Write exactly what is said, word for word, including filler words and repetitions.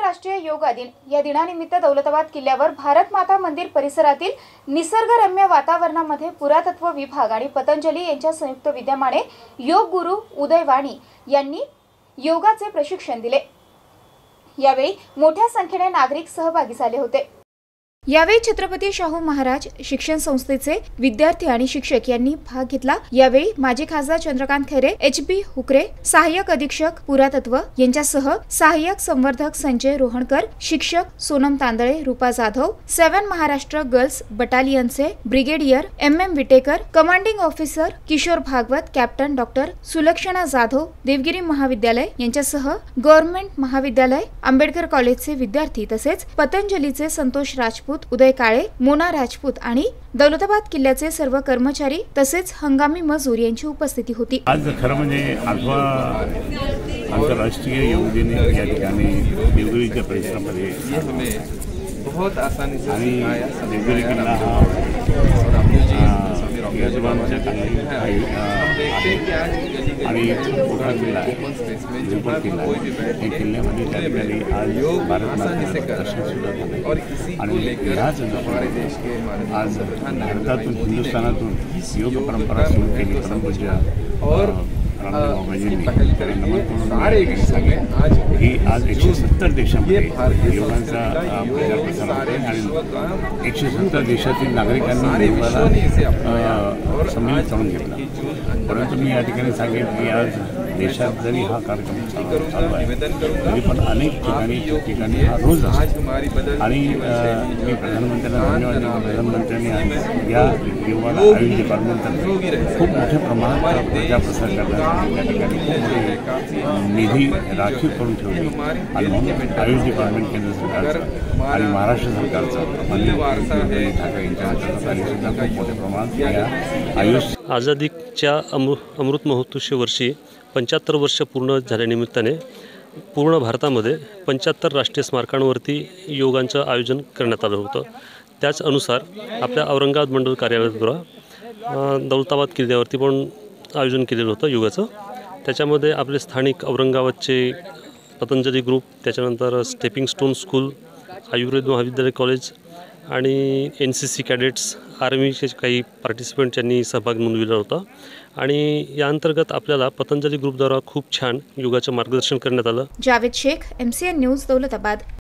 आंतरराष्ट्रीय योगा दिन या दिनानिमित्त दौलताबाद किल्ल्यावर भारत माता मंदिर परिसरातील निसर्गरम्य वातावरणामध्ये पुरातत्व विभाग आणि पतंजली यांच्या संयुक्त विद्यमाने योग गुरु उदय वाणी यांनी योगाचे प्रशिक्षण दिले। यावेळी मोठ्या संख्येने नागरिक सहभागी झाले होते। यावेळी छत्रपती शाहू महाराज शिक्षण संस्थेचे विद्यार्थी आणि शिक्षक यांनी भाग घेतला। यावेळी माजी खासदार चंद्रकांत खैरे, एच बी हुकरे, सहाय्यक अधीक्षक पुरातत्व यांच्यासह सहाय्यक संवर्धक संजय रोहणकर, शिक्षक सोनम तांदळे, रूपा जाधव, सेवन महाराष्ट्र गर्ल्स बटालियनचे brigadier M M Vitekar, commanding officer Kishor Bhagwat, captain doctor Sulakshana Jadhav, Devgiri महाविद्यालय यांच्यासह गव्हर्नमेंट महाविद्यालय, आंबेडकर कॉलेजचे विद्यार्थी तसेच पतंजलीचे संतोष राजपूत, उदय काळे, मोना राजपूत आणि दौलताबाद किल्ल्याचे सर्व कर्मचारी तसेच हंगामी मजूर यांची उपस्थिती होती। आज खरं म्हणजे आठवा आंतरराष्ट्रीय योग दिन या ठिकाणी देवगिरीच्या परिसरामध्ये बहुत आसानी से आणि देवगिरी किल्ला हा यजमानच्या आणि मोठा किल्ला आहे, विपुल किल्ला आहे। या किल्ल्यामध्ये त्या ठिकाणी आज भारत मातेचं दर्शन सुद्धा झालं आणि ह्याच आज भारतातून हिंदुस्थानातून योग परंपरा सुरू केली। परमपूज्य ही आज एकशे सत्तर देशांमध्ये योगाचा प्रचार प्रसार होते आणि एकशे सत्तर देशातील नागरिकांनी योगाला सम्मिलित करून घेतला। परंतु मी या ठिकाणी सांगेन की आज देशात जरी हा कार्यक्रम चालू आहे तरी पण अनेक ठिकाणी ठिकाणी हा रोज असतो आणि मी प्रधानमंत्र्यांना धन्यवाद देतो। प्रधानमंत्र्यांनी या योगाला आयुष डिपार्टमेंटतर्फे खूप मोठ्या प्रमाणात प्रचार प्रसार करण्यासाठी त्या ठिकाणी खूप मोठी निधी राखीव करून ठेवली आणि म्हणून आयुष डिपार्टमेंट केंद्र सरकारचं आणि महाराष्ट्र सरकारचं माननीय ठाकरे यांच्या नेतृत्वाखाली सुद्धा खूप मोठ्या प्रमाणात या आयुष आझादीच्या अमृ अमृत महोत्सवी वर्षी पंच्याहत्तर वर्ष पूर्ण झाल्यानिमित्ताने पूर्ण भारतामध्ये पंच्याहत्तर राष्ट्रीय स्मारकांवरती योगांचं आयोजन करण्यात आलं होतं। त्याच अनुसार आपल्या औरंगाबाद मंडल कार्यालयाद्वारा दौलताबाद किल्ल्यावरती पण आयोजन केलेलं होतं योगाचं। त्याच्यामध्ये आपले स्थानिक औरंगाबादचे पतंजली ग्रुप, त्याच्यानंतर स्टेपिंग स्टोन स्कूल, आयुर्वेद महाविद्यालय कॉलेज आणि एन सी सी कॅडेट्स, आर्मीचे काही पार्टिसिपंट यांनी सहभाग नोंदविला होता आणि या अंतर्गत आपल्याला पतंजली ग्रुपद्वारा खूप छान योगाचं मार्गदर्शन करण्यात आलं। Javed Shaikh, M C N news, Daulatabad.